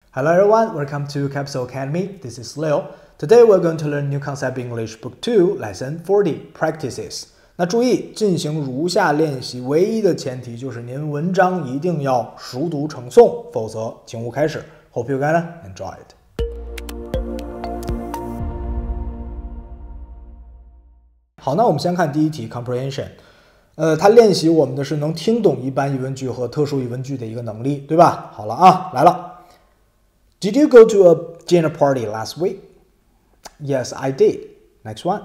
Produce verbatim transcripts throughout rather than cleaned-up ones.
Hello everyone, welcome to Capital Academy. This is Leo. Today we're going to learn New Concept English Book two, Lesson forty, Practices. 那注意，进行如下练习，唯一的前提就是您文章一定要熟读成诵，否则请勿开始。Hope you gonna enjoy it. 好，那我们先看第一题 Comprehension。呃，它练习我们的是能听懂一般疑问句和特殊疑问句的一个能力，对吧？好了啊，来了。Did you go to a dinner party last week? Yes, I did. Next one.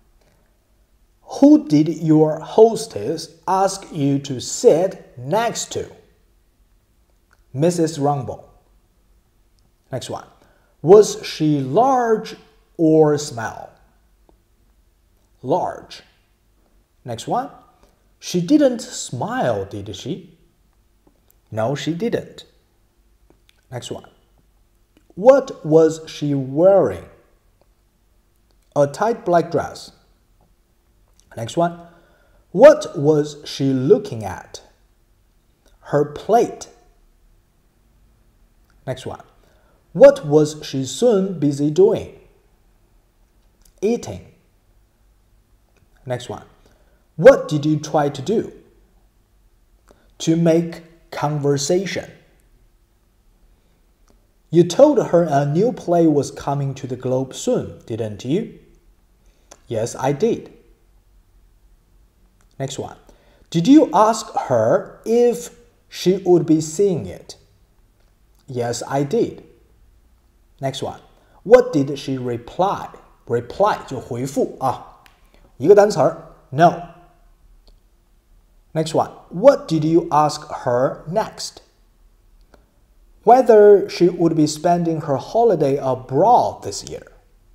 Who did your hostess ask you to sit next to? Missus Rumble. Next one. Was she large or small? Large. Next one. She didn't smile, did she? No, she didn't. Next one. What was she wearing? A tight black dress. Next one. What was she looking at? Her plate. Next one. What was she soon busy doing? Eating. Next one. What did you try to do? To make conversation. You told her a new play was coming to the Globe soon, didn't you? Yes, I did. Next one. Did you ask her if she would be seeing it? Yes, I did. Next one. What did she reply? Reply 就回复啊，一个单词儿 No. Next one. What did you ask her next? Whether she would be spending her holiday abroad this year.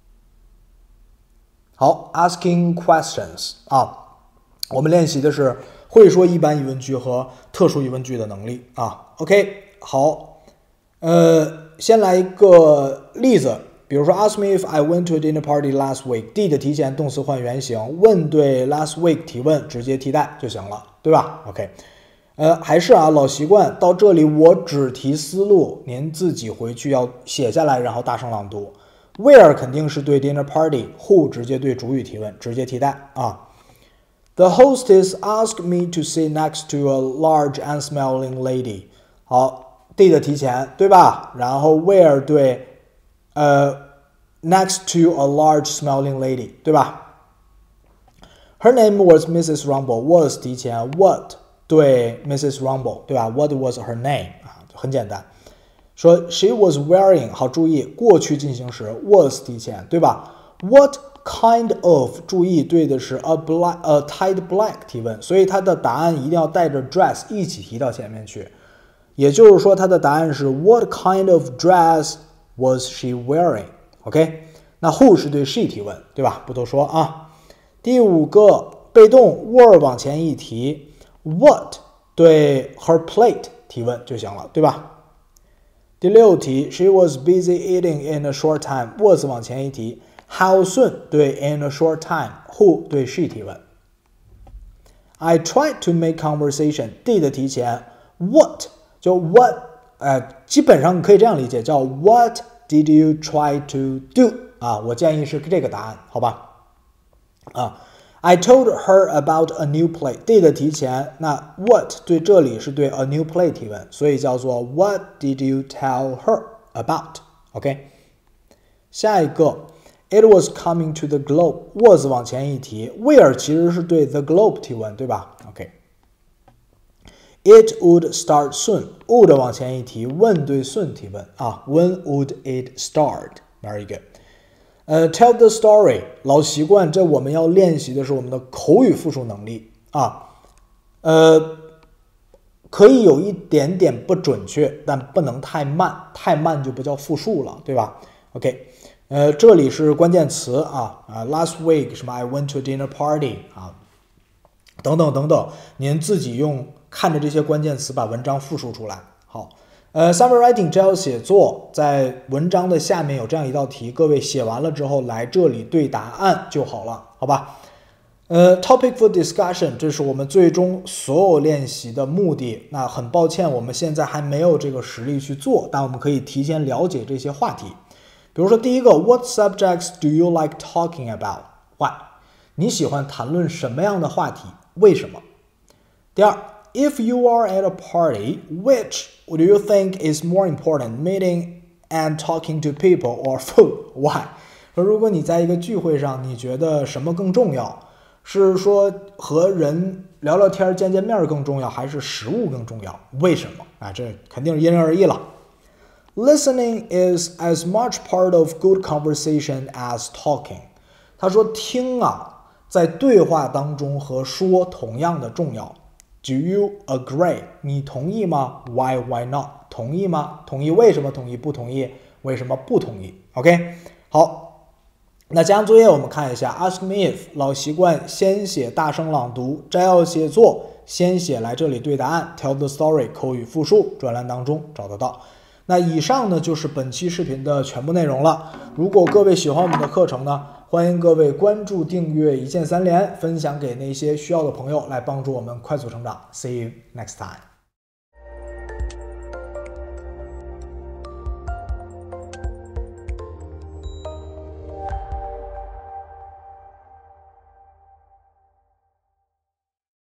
好 ，asking questions 啊，我们练习的是会说一般疑问句和特殊疑问句的能力啊。OK， 好，呃，先来一个例子，比如说 Ask me if I went to a dinner party last week. did 提前，动词换原形，问对 last week 提问，直接替代就行了，对吧 ？OK。呃，还是啊，老习惯，到这里我只提思路，您自己回去要写下来，然后大声朗读。Where 肯定是对 dinner party，who 直接对主语提问，直接替代啊。The hostess asked me to sit next to a large and smiling lady。好 ，did 提前，对吧？然后 where 对，呃 ，next to a large smiling lady， 对吧 ？Her name was Missus Rumble。was 提前 ，what 对 Missus Rumble， 对吧 ？What was her name？ 啊，很简单。说 she was wearing， 好，注意过去进行时 was 提前，对吧 ？What kind of？ 注意对的是 a black a tight black 提问，所以它的答案一定要带着 dress 一起提到前面去。也就是说，它的答案是 What kind of dress was she wearing？OK， 那 who 是对 she 提问，对吧？不多说啊。第五个被动 were 往前一提。What 对 her plate 提问就行了，对吧？第六题 She was busy eating in a short time. was 往前一提 How soon 对 in a short time. Who 对 she 提问 I tried to make conversation. did 提前 What 就 what 呃，基本上可以这样理解，叫 What did you try to do 啊？我建议是这个答案，好吧？啊。I told her about a new play. did 提前，那 what 对这里是对 a new play 提问，所以叫做 What did you tell her about? OK， 下一个 It was coming to the Globe. was 往前一提 ，where 其实是对 the Globe 提问，对吧 ？OK。It would start soon. would 往前一提，问对 soon 提问啊 ，When would it start? Very good. 呃 ，tell the story 老习惯，这我们要练习的是我们的口语复述能力啊。呃，可以有一点点不准确，但不能太慢，太慢就不叫复述了，对吧 ？OK， 呃，这里是关键词啊啊 ，last week 什么 I went to a dinner party 啊，等等等等，您自己用看着这些关键词把文章复述出来。好。呃 ，Summary Writing 这道写作在文章的下面有这样一道题，各位写完了之后来这里对答案就好了，好吧？ 呃 ，topic for discussion， 这是我们最终所有练习的目的。那很抱歉，我们现在还没有这个实力去做，但我们可以提前了解这些话题。比如说第一个 ，What subjects do you like talking about? Why？ 你喜欢谈论什么样的话题？为什么？第二 ，If you are at a party, which do you think is more important, meeting and talking to people or food? Why？ 说如果你在一个聚会上，你觉得什么更重要？是说和人聊聊天、见见面更重要，还是食物更重要？为什么？啊，这肯定是因人而异了。Listening is as much part of good conversation as talking。他说听啊，在对话当中和说同样的重要。Do you agree？ 你同意吗 ？Why? Why not？ 同意吗？同意为什么同意？不同意为什么不同意 ？OK， 好。那家庭作业我们看一下 ，Ask me if 老习惯先写大声朗读，摘要写作先写来这里对答案 ，Tell the story 口语复述专栏当中找得到。那以上呢就是本期视频的全部内容了。如果各位喜欢我们的课程呢，欢迎各位关注、订阅，一键三连，分享给那些需要的朋友，来帮助我们快速成长。See you next time.